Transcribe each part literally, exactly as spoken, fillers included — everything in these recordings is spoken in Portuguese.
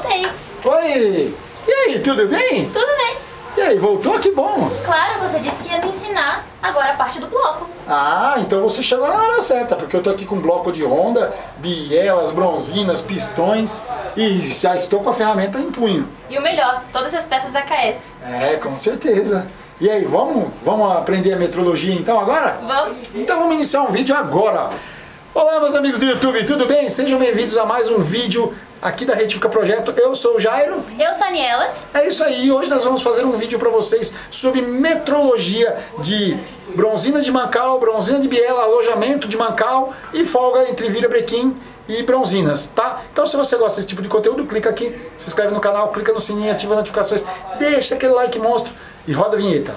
voltei. Oi! E aí, tudo bem? Tudo bem. E aí, voltou? Que bom! Claro, você disse que ia me ensinar agora a parte do bloco. Ah, então você chegou na hora certa, porque eu tô aqui com um bloco de Honda, bielas, bronzinas, pistões e já estou com a ferramenta em punho. E o melhor, todas as peças da K S. É, com certeza. E aí, vamos, vamos aprender a metrologia então agora? Vamos. Então vamos iniciar um vídeo agora. Olá, meus amigos do YouTube, tudo bem? Sejam bem-vindos a mais um vídeo aqui da Retifica Projeto. Eu sou o Jairo. Eu sou a Aniela. É isso aí, hoje nós vamos fazer um vídeo para vocês sobre metrologia de bronzina de mancal, bronzina de biela, alojamento de mancal e folga entre virabrequim e bronzinas, tá? Então se você gosta desse tipo de conteúdo, clica aqui, se inscreve no canal, clica no sininho, ativa as notificações, deixa aquele like monstro e roda a vinheta.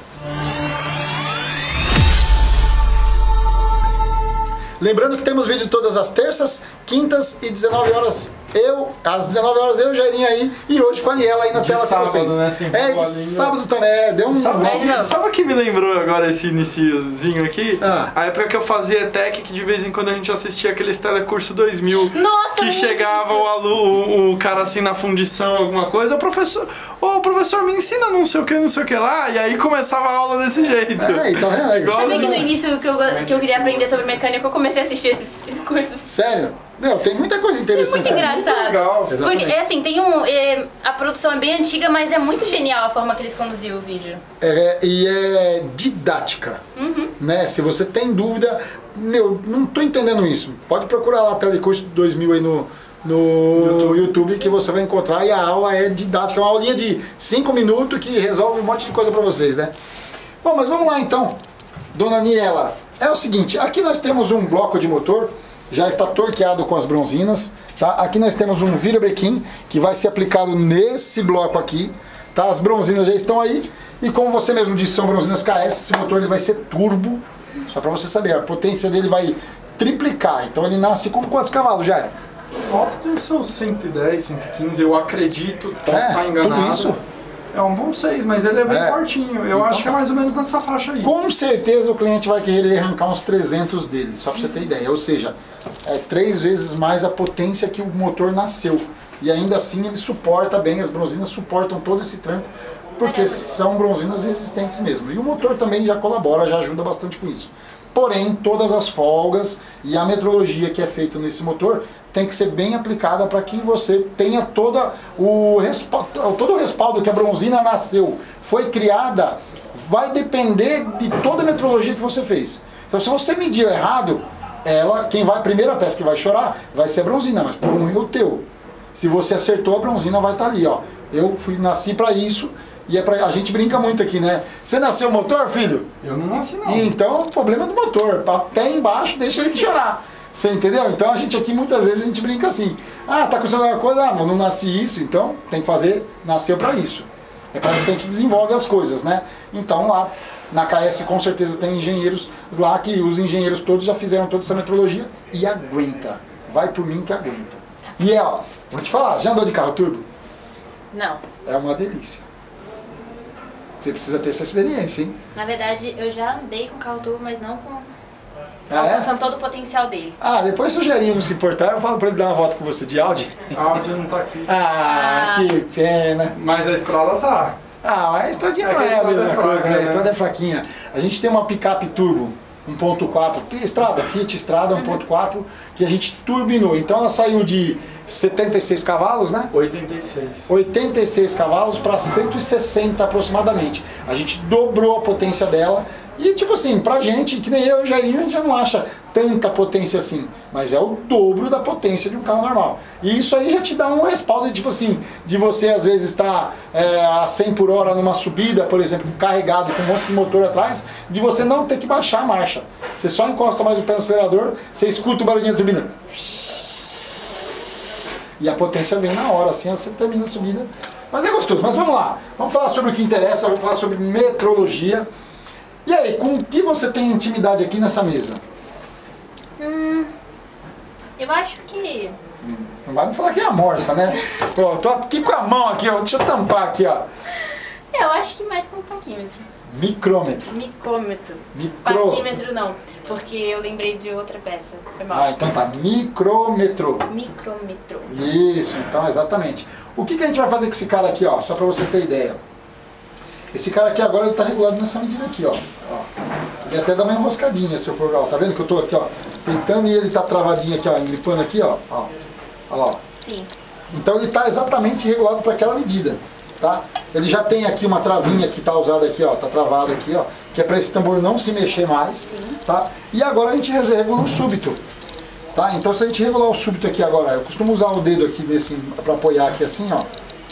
Lembrando que temos vídeo todas as terças, quintas e dezenove horas. Eu, às dezenove horas eu, Jairinho aí, e hoje com a Aniela aí na de tela sábado, com vocês. Né, assim, é, de sábado também, é, deu um... Sabe, Não. sabe o que me lembrou agora esse iniciozinho aqui? Ah. A época que eu fazia E T E C, que de vez em quando a gente assistia aqueles telecurso dois mil. Nossa, que muito chegava isso. o aluno, o cara assim na fundição, alguma coisa, o professor, ô professor, me ensina não sei o que, não sei o que lá, e aí começava a aula desse jeito. É, então é, é isso. Sabia que no início que eu, que eu queria aprender sobre mecânica, eu comecei a assistir esses cursos. Sério? Meu, tem muita coisa É interessante. muito engraçado. muito legal. Exatamente. Porque, é assim, tem um... é, a produção é bem antiga, mas é muito genial a forma que eles conduziram o vídeo. É, e é didática, Uhum. né? Se você tem dúvida, meu, não tô entendendo isso. Pode procurar lá Telecurso dois mil aí no, no YouTube. YouTube que você vai encontrar, e a aula é didática, é uma aulinha de cinco minutos que resolve um monte de coisa pra vocês, né? Bom, mas vamos lá então, dona Aniela. É o seguinte, aqui nós temos um bloco de motor, já está torqueado com as bronzinas, tá? Aqui nós temos um virabrequim que vai ser aplicado nesse bloco aqui, tá? As bronzinas já estão aí, e como você mesmo disse, são bronzinas K S, esse motor ele vai ser turbo, só para você saber, a potência dele vai triplicar, então ele nasce com quantos cavalos, Jair? Volta de uns seus cento e dez, cento e quinze, eu acredito, posso É, estar enganado. tudo isso? É um bom seis, mas ele é bem É. fortinho, eu Então acho que é tá. mais ou menos nessa faixa aí. Com certeza o cliente vai querer arrancar uns trezentos dele, só para você ter ideia. Ou seja, é três vezes mais a potência que o motor nasceu. E ainda assim ele suporta bem, as bronzinas suportam todo esse tranco, porque são bronzinas resistentes mesmo. E o motor também já colabora, já ajuda bastante com isso. Porém, todas as folgas e a metrologia que é feita nesse motor tem que ser bem aplicada para que você tenha toda o respaldo, todo o respaldo que a bronzina nasceu, foi criada, vai depender de toda a metrologia que você fez. Então, se você mediu errado, ela, quem vai, a primeira peça que vai chorar vai ser a bronzina, mas por um erro teu. Se você acertou, a bronzina vai estar ali, ó. Eu fui, nasci para isso. E é pra, a gente brinca muito aqui, né? Você nasceu motor, filho? Eu não nasci não. E então o problema é do motor. Pé embaixo, deixa ele chorar. Você entendeu? Então a gente aqui muitas vezes a gente brinca assim. Ah, tá acontecendo alguma coisa? Ah, mas não nasci isso, então tem que fazer, nasceu pra isso. É pra isso que a gente desenvolve as coisas, né? Então lá na K S com certeza tem engenheiros lá que os engenheiros todos já fizeram toda essa metrologia e aguenta. Vai por mim que aguenta. E é, ó, vou te falar, já andou de carro turbo? Não. É uma delícia. Você precisa ter essa experiência, hein? Na verdade, eu já andei com carro turbo, mas não com... Ah, é? alcançando todo o potencial dele. Ah, depois se o Gerinho não se importar, eu falo pra ele dar uma volta com você de Audi. A áudio não tá aqui. Ah, Ah. que pena. Mas a estrada tá. Ah, mas a estradinha É não que a é a estrada mesma é fraca, coisa, né? A né? estrada é fraquinha. A gente tem uma picape turbo um ponto quatro, estrada, Fiat Estrada um ponto quatro, que a gente turbinou. Então ela saiu de setenta e seis cavalos, né? oitenta e seis. oitenta e seis cavalos para cento e sessenta aproximadamente. A gente dobrou a potência dela. E tipo assim, pra gente, que nem eu e o Jairinho, a gente já não acha tanta potência assim. Mas é o dobro da potência de um carro normal. E isso aí já te dá um respaldo, tipo assim, de você às vezes estar é, a cem por hora numa subida, por exemplo, carregado com um monte de motor atrás, de você não ter que baixar a marcha. Você só encosta mais o pé no acelerador, você escuta o barulhinho da turbina. E a potência vem na hora, assim, você termina a subida. Mas é gostoso. Mas vamos lá. Vamos falar sobre o que interessa, vamos falar sobre metrologia. E aí, com o que você tem intimidade aqui nessa mesa? Hum, eu acho que... Não vai me falar que é a morsa, né? Ó, tô aqui com a mão aqui, ó. Deixa eu tampar aqui, ó. Eu acho que mais com um paquímetro. Micrômetro. Micrômetro. Micro. Parquímetro não, porque eu lembrei de outra peça. Foi mal. Ah, então tá. Micrômetro. Micrômetro. Isso, então, exatamente. O que, que a gente vai fazer com esse cara aqui, ó? Só pra você ter ideia. Esse cara aqui agora, ele tá regulado nessa medida aqui, ó. ó. Ele até dá uma enroscadinha, se eu for... Ó, tá vendo que eu tô aqui, ó, tentando e ele tá travadinho aqui, ó, engripando aqui, ó. ó. Olha lá, ó. Sim. Então ele tá exatamente regulado para aquela medida, tá? Ele já tem aqui uma travinha que tá usada aqui, ó, tá travado aqui, ó, que é para esse tambor não se mexer mais, Sim. tá? E agora a gente regula o súbito, tá? Então se a gente regular o súbito aqui agora, eu costumo usar o dedo aqui nesse para apoiar aqui assim, ó.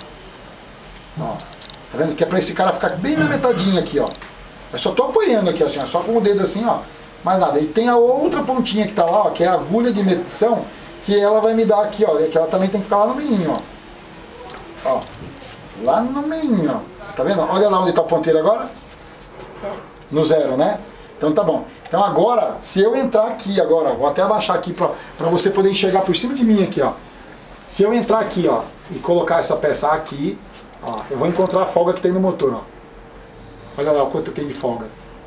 Ó. Tá vendo? Que é para esse cara ficar bem na metadinha aqui, ó. Eu só tô apoiando aqui assim, ó, só com o dedo assim, ó. Mais nada. E tem a outra pontinha que tá lá, ó, que é a agulha de medição, que ela vai me dar aqui, ó, que ela também tem que ficar lá no meinho, ó. Ó, lá no meinho, ó. Você tá vendo? Olha lá onde tá o ponteiro agora. Zero. No zero, né? Então tá bom. Então agora, se eu entrar aqui agora, vou até abaixar aqui pra, pra você poder enxergar por cima de mim aqui, ó. Se eu entrar aqui, ó, e colocar essa peça aqui, ó, eu vou encontrar a folga que tem no motor, ó. Olha lá o quanto tem de folga.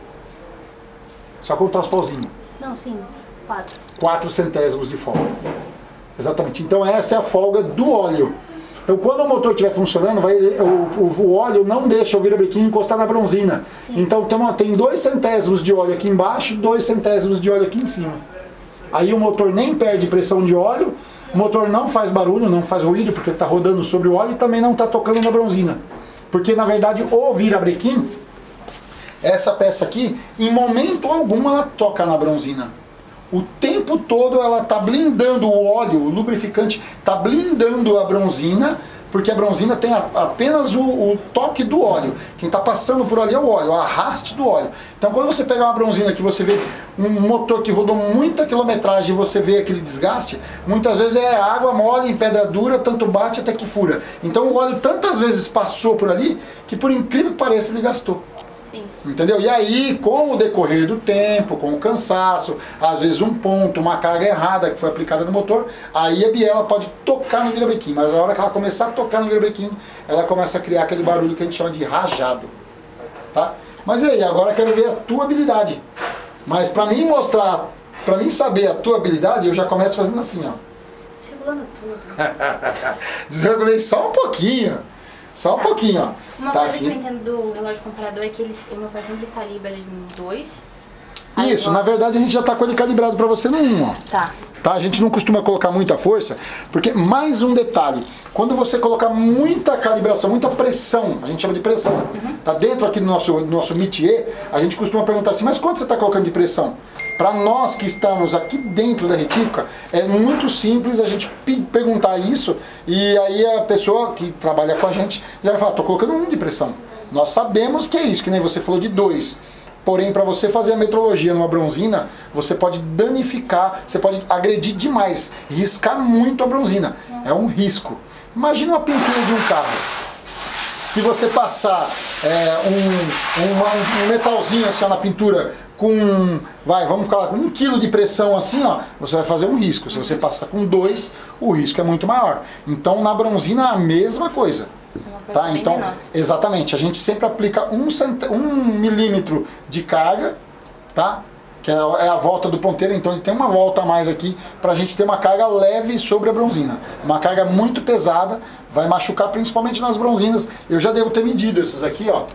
Só contar os pauzinhos. Não, sim. Quatro. quatro centésimos de folga. Exatamente. Então essa é a folga do óleo. Então quando o motor estiver funcionando, vai, o, o, o óleo não deixa o virabrequim encostar na bronzina. Sim. Então tem, tem dois centésimos de óleo aqui embaixo, dois centésimos de óleo aqui em cima. Aí o motor nem perde pressão de óleo, o motor não faz barulho, não faz ruído, porque está rodando sobre o óleo e também não está tocando na bronzina. Porque na verdade o virabrequim, essa peça aqui, em momento algum ela toca na bronzina. O tempo todo ela está blindando o óleo, o lubrificante está blindando a bronzina, porque a bronzina tem a, apenas o, o toque do óleo. Quem está passando por ali é o óleo, o arraste do óleo. Então quando você pegar uma bronzina que você vê um motor que rodou muita quilometragem e você vê aquele desgaste, muitas vezes é água mole em pedra dura, tanto bate até que fura. Então o óleo tantas vezes passou por ali, que por incrível que pareça ele gastou. Sim. Entendeu? E aí, com o decorrer do tempo, com o cansaço, às vezes um ponto, uma carga errada que foi aplicada no motor, aí a biela pode tocar no virabrequim, mas a hora que ela começar a tocar no virabrequim, ela começa a criar aquele barulho que a gente chama de rajado. Tá? Mas e aí, agora eu quero ver a tua habilidade. Mas para mim mostrar, para mim saber a tua habilidade, eu já começo fazendo assim, ó. Desregulando tudo. Desregulei só um pouquinho. Só um tá. pouquinho, ó. Uma tá coisa aqui. que eu entendo do relógio comparador é que ele tem uma versão de calibre em dois. Isso, na verdade a gente já está com ele calibrado para você no um, ó. Tá. Tá? A gente não costuma colocar muita força, porque mais um detalhe, quando você colocar muita calibração, muita pressão, a gente chama de pressão, uhum. Tá dentro aqui do nosso, do nosso métier, a gente costuma perguntar assim, mas quanto você está colocando de pressão? Para nós que estamos aqui dentro da retífica, é muito simples a gente perguntar isso, e aí a pessoa que trabalha com a gente já vai falar, estou colocando um de pressão. Nós sabemos que é isso, que nem você falou de dois. Porém, para você fazer a metrologia numa bronzina, você pode danificar, você pode agredir demais, riscar muito a bronzina. É um risco. Imagina uma pintura de um carro. Se você passar é, um, uma, um metalzinho assim ó, na pintura com, vai, vamos falar, com um quilo de pressão assim, ó, você vai fazer um risco. Se você passar com dois, o risco é muito maior. Então, na bronzina, a mesma coisa. Tá? Então, menor. Exatamente, a gente sempre aplica um, cent... um milímetro de carga, tá? Que é a volta do ponteiro, então ele tem uma volta a mais aqui para a gente ter uma carga leve sobre a bronzina. Uma carga muito pesada, vai machucar principalmente nas bronzinas. Eu já devo ter medido essas aqui, ó.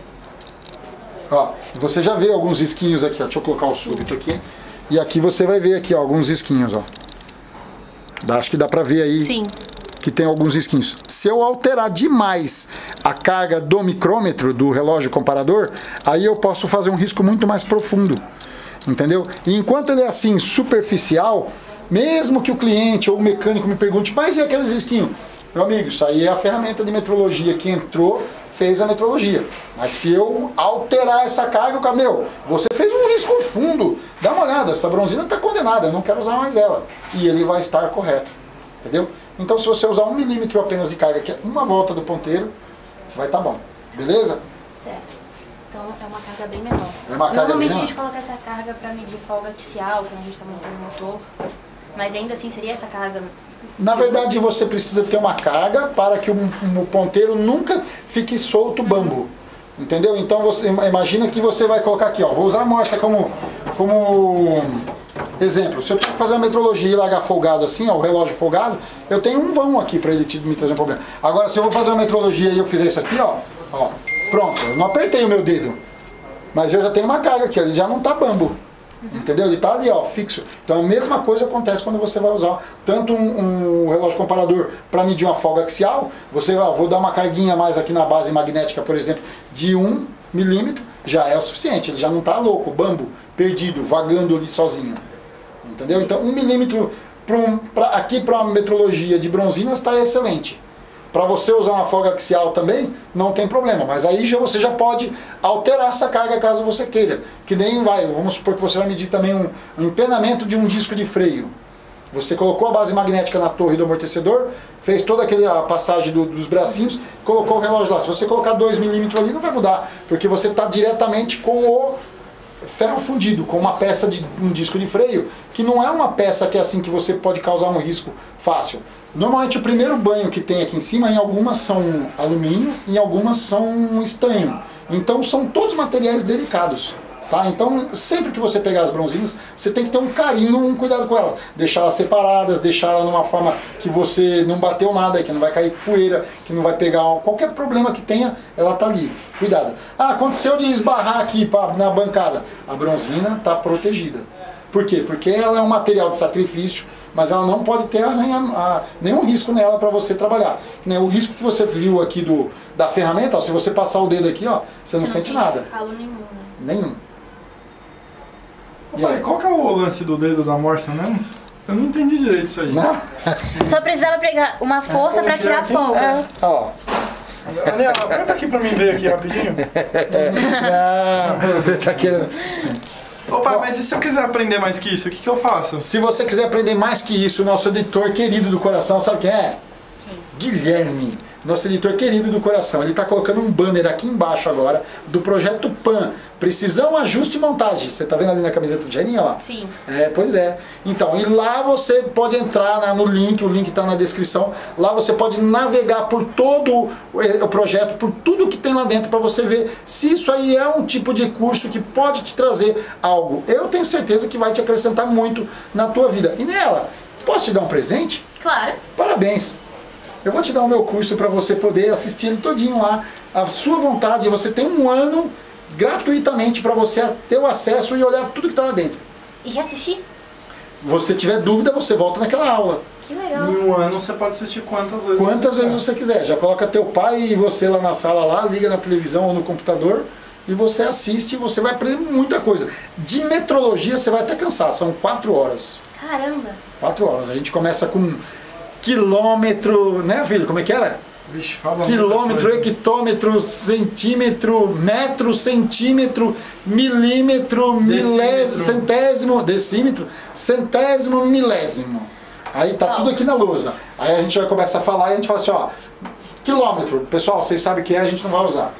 Ó, você já vê alguns risquinhos aqui, ó. Deixa eu colocar o súbito aqui. E aqui você vai ver aqui, ó, alguns risquinhos, ó. Dá, acho que dá pra ver aí. Sim. Que tem alguns risquinhos. Se eu alterar demais a carga do micrômetro, do relógio comparador, aí eu posso fazer um risco muito mais profundo. Entendeu? E enquanto ele é assim, superficial, mesmo que o cliente ou o mecânico me pergunte, mas e aqueles risquinhos? Meu amigo, isso aí é a ferramenta de metrologia que entrou, fez a metrologia. Mas se eu alterar essa carga, o cara, meu, você fez um risco fundo. Dá uma olhada, essa bronzina está condenada, eu não quero usar mais ela. E ele vai estar correto. Entendeu? Então se você usar um milímetro apenas de carga, que é uma volta do ponteiro, vai estar bom. Beleza? Certo. Então é uma carga bem menor. É uma carga Normalmente bem menor. a gente coloca essa carga para medir folga axial, quando a gente está montando o motor. Mas ainda assim seria essa carga... Na verdade você precisa ter uma carga para que o, o ponteiro nunca fique solto o bambo. Entendeu? Então você imagina que você vai colocar aqui, ó, vou usar a amostra como, como exemplo. Se eu tenho que fazer uma metrologia e largar folgado assim, ó, o relógio folgado, eu tenho um vão aqui para ele te, me trazer um problema. Agora, se eu vou fazer uma metrologia e eu fizer isso aqui, ó, ó, pronto, eu não apertei o meu dedo, mas eu já tenho uma carga aqui, ó, ele já não tá bambo. Entendeu? Ele está ali, ó, fixo. Então a mesma coisa acontece quando você vai usar tanto um, um relógio comparador para medir uma folga axial. Você, ó, vou dar uma carguinha mais aqui na base magnética, por exemplo, de um milímetro, já é o suficiente. Ele já não está louco, bambo, perdido, vagando ali sozinho. Entendeu? Então um milímetro pra um, pra, aqui para uma metrologia de bronzinas está excelente. Para você usar uma folga axial também, não tem problema. Mas aí já, você já pode alterar essa carga caso você queira. Que nem vai, vamos supor que você vai medir também um, um empenamento de um disco de freio. Você colocou a base magnética na torre do amortecedor, fez toda aquela passagem do, dos bracinhos, colocou o relógio lá. Se você colocar dois milímetros ali, não vai mudar, porque você está diretamente com o ferro fundido, com uma peça de um disco de freio, que não é uma peça que é assim que você pode causar um risco fácil. Normalmente o primeiro banho que tem aqui em cima, em algumas são alumínio, em algumas são estanho. Então são todos materiais delicados. Tá? Então sempre que você pegar as bronzinas, você tem que ter um carinho, um cuidado com elas. Deixar elas separadas, deixar ela numa forma que você não bateu nada, que não vai cair poeira, que não vai pegar qualquer problema que tenha, ela tá ali. Cuidado. Ah, aconteceu de esbarrar aqui pra, na bancada. A bronzina está protegida. Por quê? Porque ela é um material de sacrifício, mas ela não pode ter arranha, a, nenhum risco nela para você trabalhar. O risco que você viu aqui do, da ferramenta, ó, se você passar o dedo aqui, ó, você não, você não sente nada. Calo nenhum, né? Nenhum. Ô, pai, qual que é o lance do dedo da morsa mesmo? Eu não entendi direito isso aí. Não? Só precisava pegar uma força É, pra tirar a folga. É, ó. Daniel, aperta aqui pra mim ver aqui rapidinho. Não, tá querendo. Ô pai, mas e se eu quiser aprender mais que isso, o que, que eu faço? Se você quiser aprender mais que isso, o nosso editor querido do coração, sabe quem é? Quem? Guilherme, nosso editor querido do coração. Ele está colocando um banner aqui embaixo agora do projeto PAN, Precisão, Ajuste e Montagem. Você está vendo ali na camiseta do Gerinha lá? Sim. É, pois é. Então, e lá você pode entrar na, no link, o link está na descrição. Lá você pode navegar por todo o projeto, por tudo que tem lá dentro, para você ver se isso aí é um tipo de curso que pode te trazer algo. Eu tenho certeza que vai te acrescentar muito na tua vida. E nela, posso te dar um presente? Claro. Parabéns! Eu vou te dar o meu curso para você poder assistir ele todinho lá, à sua vontade. Você tem um ano gratuitamente para você ter o acesso e olhar tudo que está lá dentro. E reassistir? Se você tiver dúvida, você volta naquela aula. Que legal. Em um ano você pode assistir quantas vezes Quantas você vezes você quiser. Já coloca teu pai e você lá na sala, lá, liga na televisão ou no computador e você assiste e você vai aprender muita coisa. De metrologia você vai até cansar, são quatro horas. Caramba. Quatro horas. A gente começa com quilômetro, né, filho? Como é que era? Vixe, fala Quilômetro, hectômetro, centímetro, metro, centímetro, milímetro, milésimo, centésimo, decímetro, centésimo, milésimo. Aí tá tudo aqui na lousa. Aí a gente vai começar a falar e a gente fala assim, ó, quilômetro, pessoal, vocês sabem o que é, a gente não vai usar.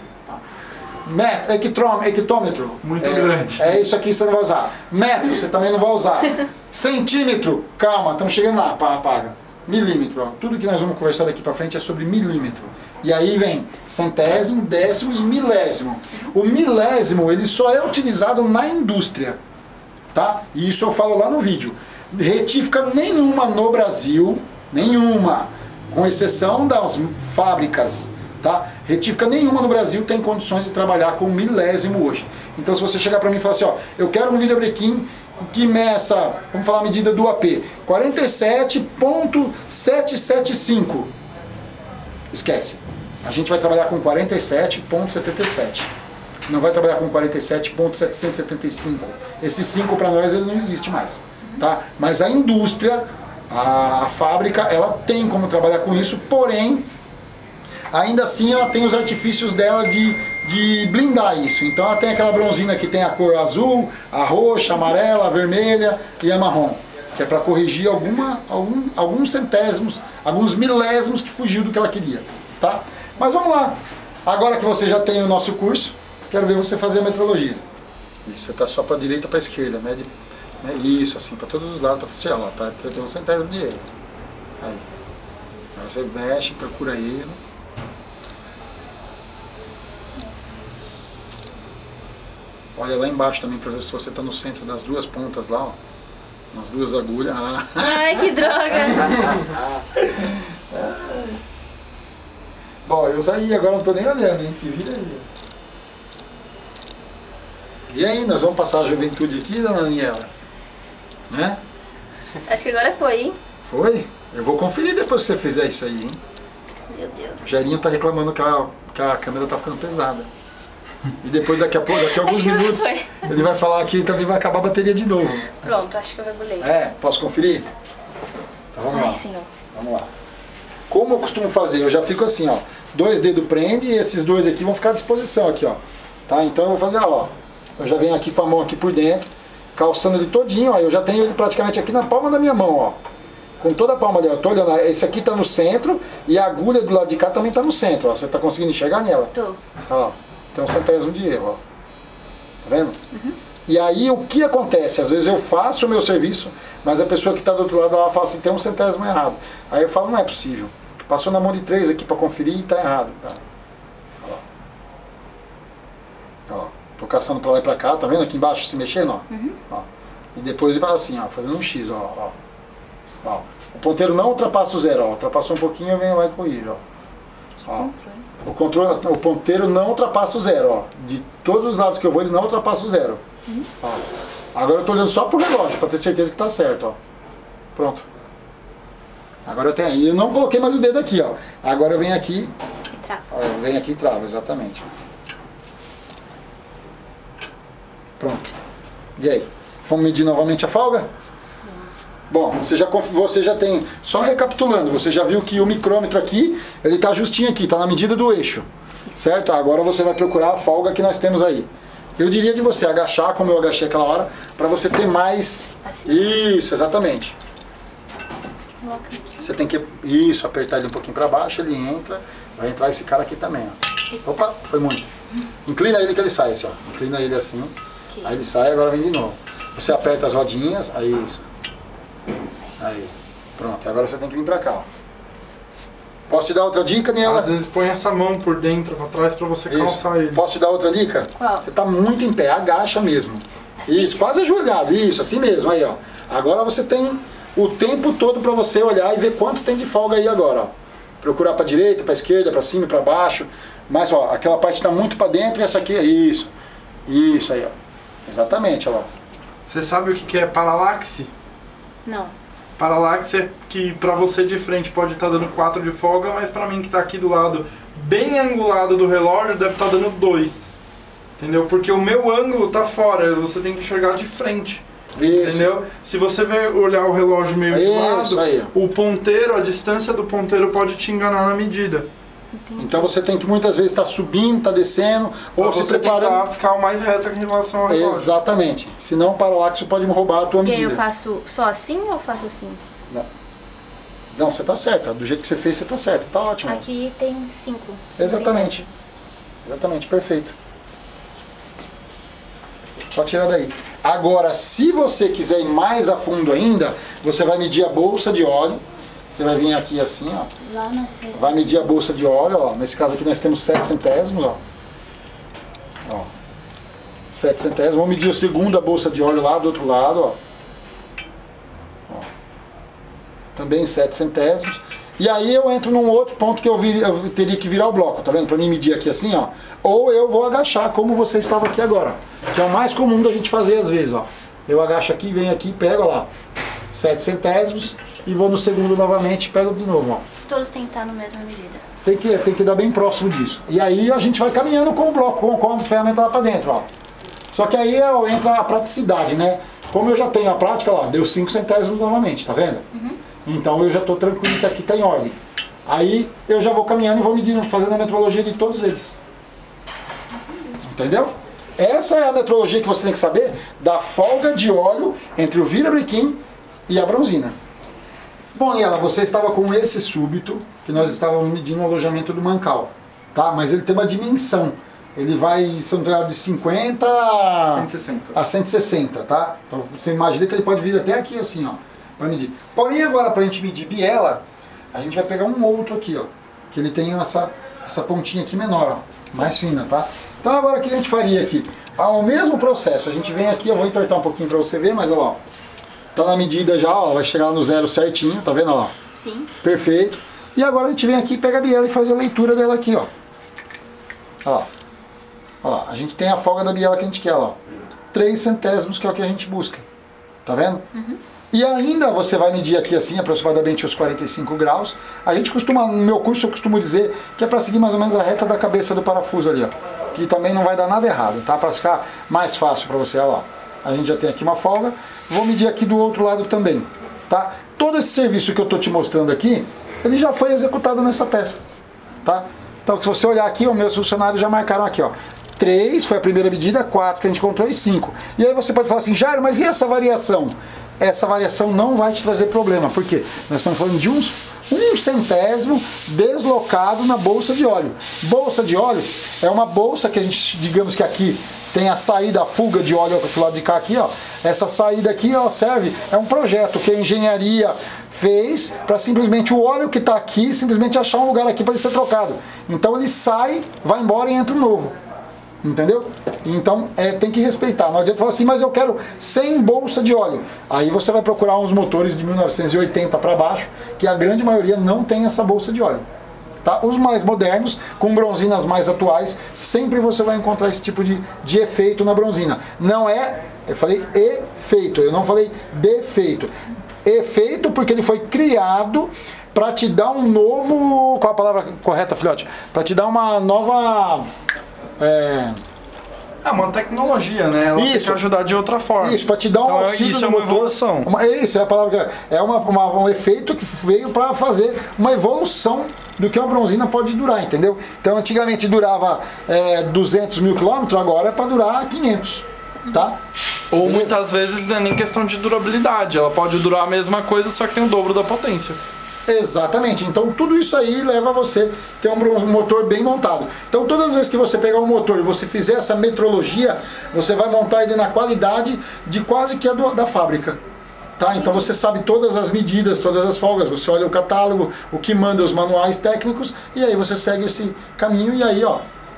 Metro, hectômetro, hectômetro. Muito é, grande. É isso aqui você não vai usar. Metro, você também não vai usar. Centímetro, calma, estamos chegando lá, apaga. Milímetro, ó. Tudo que nós vamos conversar daqui para frente é sobre milímetro. E aí vem centésimo, décimo e milésimo. O milésimo, ele só é utilizado na indústria, tá? E isso eu falo lá no vídeo. Retífica nenhuma no Brasil, nenhuma, com exceção das fábricas, tá? Retífica nenhuma no Brasil tem condições de trabalhar com milésimo hoje. Então se você chegar para mim e falar assim, ó, eu quero um videobrequim que meça, vamos falar a medida do A P, quarenta e sete ponto setecentos e setenta e cinco. Esquece. A gente vai trabalhar com quarenta e sete ponto setenta e sete. Não vai trabalhar com quarenta e sete ponto setecentos e setenta e cinco. Esse cinco para nós ele não existe mais, tá? Mas a indústria, a, a fábrica, ela tem como trabalhar com isso, porém ainda assim ela tem os artifícios dela de, de blindar isso. Então ela tem aquela bronzina que tem a cor azul, a roxa, a amarela, a vermelha e a marrom, que é para corrigir alguma, algum, alguns centésimos, alguns milésimos que fugiu do que ela queria, tá? Mas vamos lá. Agora que você já tem o nosso curso, quero ver você fazer a metrologia. Isso, você está só para a direita, para a esquerda, mede, isso, assim, para todos os lados, para você, lá, tá? Você tem um centésimo de erro. Aí. Aí você mexe, procura erro. Olha lá embaixo também para ver se você está no centro das duas pontas lá, ó. Nas duas agulhas. Ah. Ai, que droga! Bom, eu saí, agora não tô nem olhando, hein? Se vira aí. E aí, nós vamos passar a juventude aqui, dona Daniela? Né? Acho que agora foi, hein? Foi? Eu vou conferir depois que você fizer isso aí, hein? Meu Deus. O Gerinho tá reclamando que a, que a câmera tá ficando pesada. E depois, daqui a pouco, daqui a alguns Acho que minutos, foi. ele vai falar que também vai acabar a bateria de novo. Pronto, acho que eu regulei. É, posso conferir? Então vamos Ai, lá. senhor. Vamos lá. Como eu costumo fazer? Eu já fico assim, ó. Dois dedos prende e esses dois aqui vão ficar à disposição aqui, ó. Tá? Então eu vou fazer, ó. Eu já venho aqui com a mão aqui por dentro, calçando ele todinho, ó. Eu já tenho ele praticamente aqui na palma da minha mão, ó. Com toda a palma ali, ó. Tô olhando, esse aqui tá no centro e a agulha do lado de cá também tá no centro, ó. Você tá conseguindo enxergar nela? Tô. Ó. Tem um centésimo de erro, ó. Tá vendo? Uhum. E aí o que acontece? Às vezes eu faço o meu serviço, mas a pessoa que está do outro lado ela fala assim, tem um centésimo errado. Aí eu falo, não é possível. Passou na mão de três aqui para conferir e tá errado. Tá? Ó. Ó. Tô caçando para lá e para cá, tá vendo aqui embaixo se mexendo? Ó. Uhum. Ó. E depois vai assim, ó, fazendo um X, ó, ó. Ó. O ponteiro não ultrapassa o zero, ó. Ultrapassou um pouquinho, eu venho lá e corrijo, ó. Ó. O, controle, o ponteiro não ultrapassa o zero, ó. De todos os lados que eu vou, ele não ultrapassa o zero. Uhum. Ó. Agora eu tô olhando só pro relógio, para ter certeza que tá certo, ó. Pronto. Agora eu tenho aí. Eu não coloquei mais o dedo aqui, ó. Agora eu venho aqui. E trava. Ó, eu venho aqui e travo, exatamente. Pronto. E aí? Vamos medir novamente a folga? Bom, você já, você já tem, só recapitulando, você já viu que o micrômetro aqui, ele está justinho aqui, está na medida do eixo, certo? Agora você vai procurar a folga que nós temos aí. Eu diria de você agachar, como eu agachei aquela hora, para você ter mais... Assim. Isso, exatamente. Você tem que, isso, apertar ele um pouquinho para baixo, ele entra, vai entrar esse cara aqui também, ó. Opa, foi muito. Inclina ele que ele sai, assim, ó. Inclina ele assim, okay. Aí ele sai, agora vem de novo. Você aperta as rodinhas, aí isso. Aí, pronto, agora você tem que vir pra cá, ó. Posso te dar outra dica, Daniela? Às vezes põe essa mão por dentro, pra trás, pra você calçar ele. Posso te dar outra dica? Qual? Você tá muito em pé, agacha mesmo. Assim? Isso, quase ajoelhado, isso, assim mesmo, aí ó. Agora você tem o tempo todo pra você olhar e ver quanto tem de folga aí agora, ó. Procurar pra direita, pra esquerda, pra cima e pra baixo. Mas ó, aquela parte tá muito pra dentro e essa aqui é isso. Isso aí, ó. Exatamente, ó. Você sabe o que é paralaxe? Não. Paralaxe é que pra você de frente pode estar dando quatro de folga, mas pra mim que tá aqui do lado, bem angulado do relógio, deve estar dando dois. Entendeu? Porque o meu ângulo tá fora, você tem que enxergar de frente. Isso. Entendeu? Se você ver, olhar o relógio meio de lado, aí. O ponteiro, a distância do ponteiro pode te enganar na medida. Entendi. Então você tem que muitas vezes estar tá subindo, estar tá descendo, pra ou se preparando. Ficar o mais reto em relação ao relógio. Exatamente. Senão o paralaxe pode roubar a tua medida. E aí eu faço só assim ou faço assim? Não. Não, você tá certa. Do jeito que você fez, você tá certa. Tá ótimo. Aqui tem cinco. Exatamente. Exatamente, perfeito. Só tirar daí. Agora, se você quiser ir mais a fundo ainda, você vai medir a bolsa de óleo. Você vai vir aqui assim, ó. Lá na cera. Vai medir a bolsa de óleo, ó. Nesse caso aqui nós temos sete centésimos, ó. Ó. sete centésimos. Vamos medir a segunda bolsa de óleo lá do outro lado, ó. Ó. Também sete centésimos. E aí eu entro num outro ponto que eu, vir, eu teria que virar o bloco, tá vendo? Pra mim medir aqui assim, ó. Ou eu vou agachar, como você estava aqui agora. Que é o mais comum da gente fazer às vezes, ó. Eu agacho aqui, venho aqui e pego, ó lá. sete centésimos. E vou no segundo novamente e pego de novo, ó. Todos têm que estar na mesma medida. Tem que, tem que dar bem próximo disso. E aí a gente vai caminhando com o bloco, com, com a ferramenta lá pra dentro, ó. Só que aí ó, entra a praticidade, né? Como eu já tenho a prática, ó, deu cinco centésimos novamente, tá vendo? Uhum. Então eu já tô tranquilo que aqui tá em ordem. Aí eu já vou caminhando e vou medindo, fazendo a metrologia de todos eles. Entendeu? Essa é a metrologia que você tem que saber da folga de óleo entre o virabrequim e a bronzina. Bom, Niela, você estava com esse súbito, que nós estávamos medindo o alojamento do mancal, tá? Mas ele tem uma dimensão. Ele vai, se não de cinquenta a cento e sessenta. A cento e sessenta, tá? Então você imagina que ele pode vir até aqui assim, ó, para medir. Porém, agora para a gente medir biela, a gente vai pegar um outro aqui, ó, que ele tem essa, essa pontinha aqui menor, ó, mais fina, tá? Então agora o que a gente faria aqui? Ao mesmo processo, a gente vem aqui, eu vou entortar um pouquinho para você ver, mas olha lá, ó. Tá na medida já, ó, vai chegar no zero certinho, tá vendo, ó? Sim. Perfeito. E agora a gente vem aqui, pega a biela e faz a leitura dela aqui, ó. Ó. Ó, a gente tem a folga da biela que a gente quer, ó. três centésimos, que é o que a gente busca. Tá vendo? Uhum. E ainda você vai medir aqui assim, aproximadamente os quarenta e cinco graus. A gente costuma, no meu curso eu costumo dizer que é para seguir mais ou menos a reta da cabeça do parafuso ali, ó. Que também não vai dar nada errado, tá? Para ficar mais fácil para você, olha lá. A gente já tem aqui uma folga. Vou medir aqui do outro lado também, tá? Todo esse serviço que eu tô te mostrando aqui, ele já foi executado nessa peça, tá? Então se você olhar aqui, os meus funcionários já marcaram aqui, ó. três foi a primeira medida, quatro que a gente encontrou e cinco. E aí você pode falar assim, Jairo, mas e essa variação? Essa variação não vai te trazer problema, porque nós estamos falando de uns, um centésimo deslocado na bolsa de óleo. Bolsa de óleo é uma bolsa que a gente, digamos que aqui tem a saída, a fuga de óleo do lado de cá aqui, ó. Essa saída aqui, ó, serve, é um projeto que a engenharia fez para simplesmente o óleo que está aqui, simplesmente achar um lugar aqui para ele ser trocado. Então ele sai, vai embora e entra um novo. Entendeu? Então é, tem que respeitar. Não adianta falar assim, mas eu quero sem bolsa de óleo. Aí você vai procurar uns motores de mil novecentos e oitenta para baixo, que a grande maioria não tem essa bolsa de óleo. Tá? Os mais modernos, com bronzinas mais atuais, sempre você vai encontrar esse tipo de, de efeito na bronzina. Não é, eu falei efeito, eu não falei defeito. Efeito porque ele foi criado para te dar um novo... Qual a palavra correta, filhote? Para te dar uma nova... É... É uma tecnologia, né? Ela Isso. tem que ajudar de outra forma. Isso, para te dar um então, auxílio isso no é uma motor. evolução. Uma, isso, é a palavra. É uma, uma, um efeito que veio para fazer uma evolução do que uma bronzina pode durar, entendeu? Então, antigamente durava é, duzentos mil quilômetros, agora é para durar quinhentos, tá? Ou Beleza? muitas vezes não é nem questão de durabilidade. Ela pode durar a mesma coisa, só que tem o dobro da potência. Exatamente, então tudo isso aí leva você a ter um motor bem montado. Então todas as vezes que você pegar um motor e você fizer essa metrologia, você vai montar ele na qualidade de quase que a do, da fábrica. Tá? Então você sabe todas as medidas, todas as folgas, você olha o catálogo, o que manda os manuais técnicos, e aí você segue esse caminho e aí ó,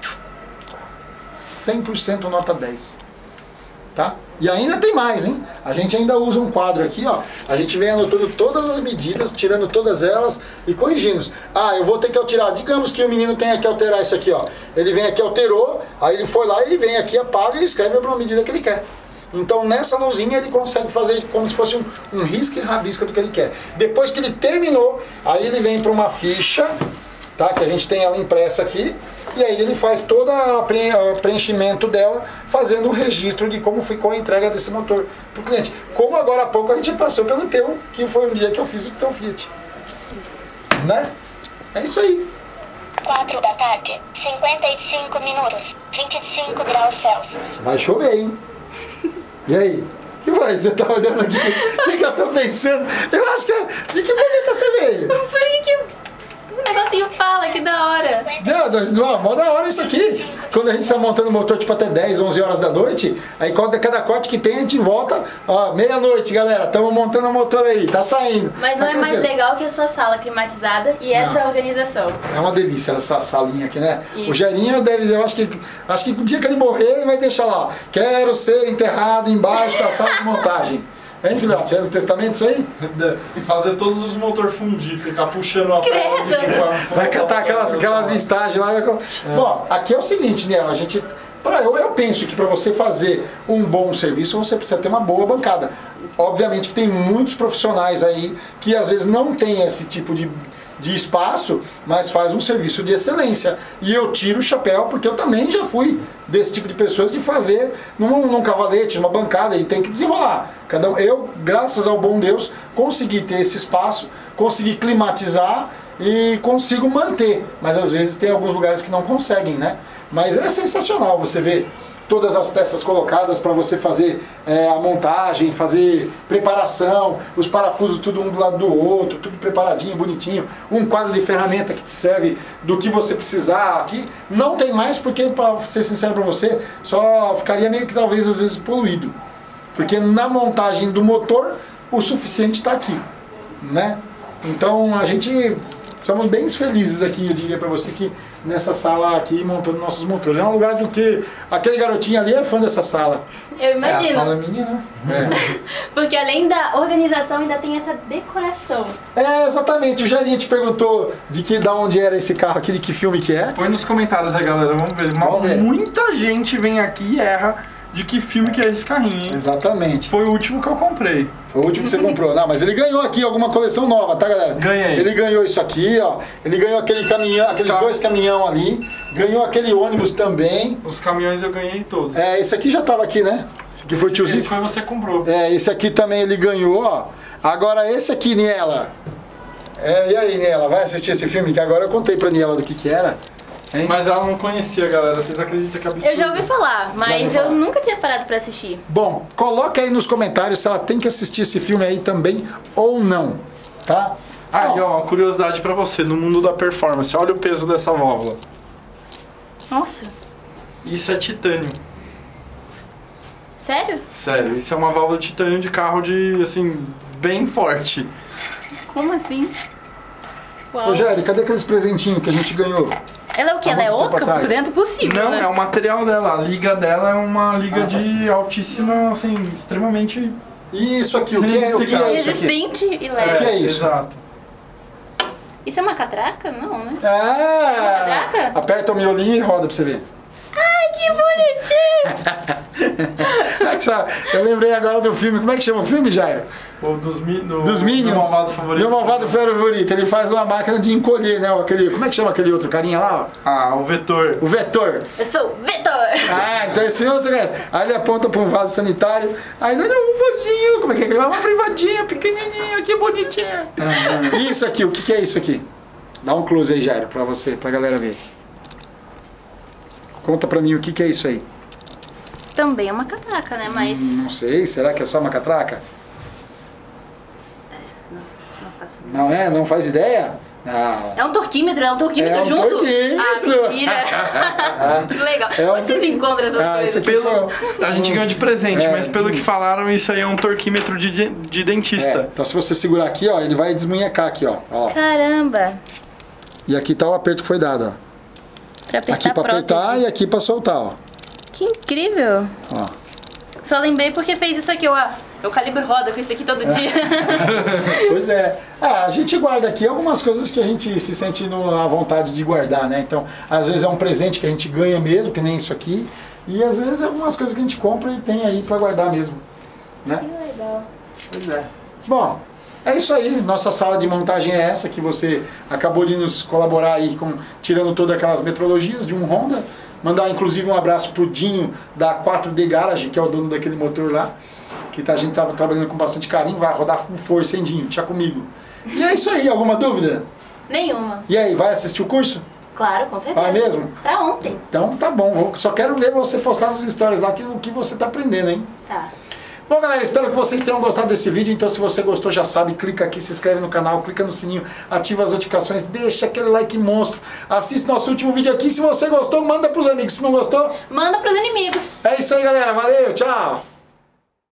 cem por cento nota dez. Tá? E ainda tem mais, hein? A gente ainda usa um quadro aqui, ó. A gente vem anotando todas as medidas, tirando todas elas e corrigindo. Ah, eu vou ter que alterar. Digamos que o menino tenha que alterar isso aqui, ó. Ele vem aqui, alterou, aí ele foi lá e vem aqui, apaga e escreve para uma medida que ele quer. Então nessa luzinha ele consegue fazer como se fosse um, um risco e rabisca do que ele quer. Depois que ele terminou, aí ele vem para uma ficha, tá? Que a gente tem ela impressa aqui. E aí ele faz todo o preenchimento dela, fazendo o registro de como ficou a entrega desse motor para o cliente. Como agora há pouco a gente passou pelo teu, que foi um dia que eu fiz o teu Fiat. Isso. Né? É isso aí. quatro da tarde, cinquenta e cinco minutos, vinte e cinco graus Celsius. Vai chover, hein? E aí? O que vai? Você tá olhando aqui? O que, que eu tô pensando? Eu acho que... De que planeta você veio? Por que... O negocinho fala, que da hora. Não, não, mó da hora isso aqui. Quando a gente tá montando o motor tipo até dez, onze horas da noite, aí quando cada corte que tem a gente volta, ó, meia-noite, galera, estamos montando o motor aí, tá saindo. Mas não tá é mais crescendo. legal que a sua sala climatizada e essa Não. organização. É uma delícia essa salinha aqui, né? Isso. O Gerinho deve, eu acho que, acho que o dia que ele morrer, ele vai deixar lá, quero ser enterrado embaixo da sala de montagem. Hein, filhote? É do testamento isso aí? Fazer todos os motores fundir, ficar puxando a Credo. Vai catar aquela, aquela listagem lá. Vai... É. Bom, aqui é o seguinte, né? A gente, pra, eu, eu penso que para você fazer um bom serviço, você precisa ter uma boa bancada. Obviamente que tem muitos profissionais aí que às vezes não tem esse tipo de, de espaço, mas faz um serviço de excelência. E eu tiro o chapéu porque eu também já fui desse tipo de pessoas de fazer num, num cavalete, numa bancada, e tem que desenrolar. Cada um, eu, graças ao bom Deus, consegui ter esse espaço, consegui climatizar e consigo manter. Mas às vezes tem alguns lugares que não conseguem, né? Mas é sensacional você ver todas as peças colocadas para você fazer é, a montagem, fazer preparação, os parafusos tudo um do lado do outro, tudo preparadinho, bonitinho, um quadro de ferramenta que te serve do que você precisar. Aqui não tem mais porque, para ser sincero para você, só ficaria meio que talvez às vezes poluído, porque na montagem do motor o suficiente está aqui, né? Então a gente somos bem felizes aqui, eu diria pra você, que nessa sala aqui, montando nossos motores. É um lugar do que aquele garotinho ali é fã dessa sala. Eu É, a imagino. sala é minha, né? É, Porque além da organização, ainda tem essa decoração. é exatamente. O Jairinho te perguntou de que, da onde era esse carro aqui, de que filme que é. Põe nos comentários aí, galera, vamos ver. Mal- Vamos ver. Muita gente vem aqui e erra de que filme que é esse carrinho, hein? Exatamente. Foi o último que eu comprei. Foi o último que você comprou. Não, mas ele ganhou aqui alguma coleção nova, tá, galera? Ganhei. Ele ganhou isso aqui, ó. Ele ganhou aquele caminhão, aqueles carros. dois caminhão ali. Ganhou aquele ônibus também. Os caminhões eu ganhei todos. É, esse aqui já tava aqui, né? Esse aqui foi o esse, tiozinho. esse foi você que comprou. É, esse aqui também ele ganhou, ó. Agora esse aqui, Niela. É, e aí, Niela, vai assistir esse filme? Que agora eu contei pra Niela do que que era. Hein? Mas ela não conhecia, galera. Vocês acreditam que é absurdo? Eu já ouvi falar, mas ouviu eu falar? nunca tinha parado pra assistir. Bom, coloca aí nos comentários se ela tem que assistir esse filme aí também ou não, tá? Ah, Bom, e ó, uma curiosidade pra você. No mundo da performance, olha o peso dessa válvula. Nossa, Isso é titânio. sério? Sério, isso é uma válvula de titânio de carro de, assim, bem forte. Como assim? Uau. Rogério, cadê aqueles presentinhos que a gente ganhou? Ela é o que? Há Ela é muito tempo oca? atrás. Por dentro possível, Não, né? é o material dela. A liga dela é uma liga Ah, tá. de altíssima, assim, extremamente... E isso aqui, o Sem que é, o que explicar. é isso aqui? Resistente e O leve. que é isso? Exato. Isso é uma catraca? Não, né? Ah! Caraca. Aperta o miolinho e roda pra você ver. Ai, que bonitinho! Sabe, eu lembrei agora do filme, como é que chama o filme, Jairo? Ou dos, mi, do, Dos Minions. Do malvado favorito. Meu malvado favorito. Ele faz uma máquina de encolher, né? Aquele, como é que chama aquele outro carinha lá? Ó? Ah, o vetor. O vetor. Eu sou o Vitor! Ah, então esse filme você conhece. Aí ele aponta pra um vaso sanitário. Aí olha um vasinho. Como é que é? Uma privadinha pequenininha, que bonitinha. Isso aqui, o que, que é isso aqui? Dá um close aí, Jairo, pra você, pra galera ver. Conta pra mim o que, que é isso aí. Também é uma catraca, né? Mas. Não sei, será que é só uma catraca? Não faço ideia. Não é? Não faz ideia? Ah, É um torquímetro? É um torquímetro É um junto? torquímetro. Ah, mentira! Legal. É um Onde vocês encontram essas Ah, coisas? esse aqui Pelo, foi- a gente ganhou de presente, É, mas pelo de- que falaram, isso aí é um torquímetro de, de, de É, dentista. então se você segurar aqui, ó, ele vai desmunhecar aqui, ó. ó. Caramba! E aqui tá o aperto que foi dado, ó. Pra apertar Aqui pra a prótese. apertar e aqui pra soltar, ó. Que incrível! ó. Só lembrei porque fez isso aqui, ó. Eu calibro roda com isso aqui todo dia. Pois é. Ah, a gente guarda aqui algumas coisas que a gente se sente no- à vontade de guardar, né? Então, às vezes é um presente que a gente ganha mesmo, que nem isso aqui. E às vezes é algumas coisas que a gente compra e tem aí pra guardar mesmo, né? Que legal. Pois é. Bom, é isso aí. Nossa sala de montagem é essa, que você acabou de nos colaborar aí, com, tirando todas aquelas metrologias de um Honda. Mandar inclusive um abraço pro Dinho da quatro D Garage, que é o dono daquele motor lá. Que tá, a gente tá trabalhando com bastante carinho, vai rodar com força, hein, Dinho? Deixa comigo. E é isso aí, alguma dúvida? Nenhuma. E aí, vai assistir o curso? Claro, com certeza. Vai mesmo? Pra ontem. Então tá bom, vou- só quero ver você postar nos stories lá que, o que você tá aprendendo, hein? Tá. Bom, galera, espero que vocês tenham gostado desse vídeo. Então, se você gostou, já sabe, clica aqui, se inscreve no canal, clica no sininho, ativa as notificações, deixa aquele like monstro. Assiste nosso último vídeo aqui. Se você gostou, manda pros amigos. Se não gostou, Manda pros inimigos. é isso aí, galera. Valeu, tchau!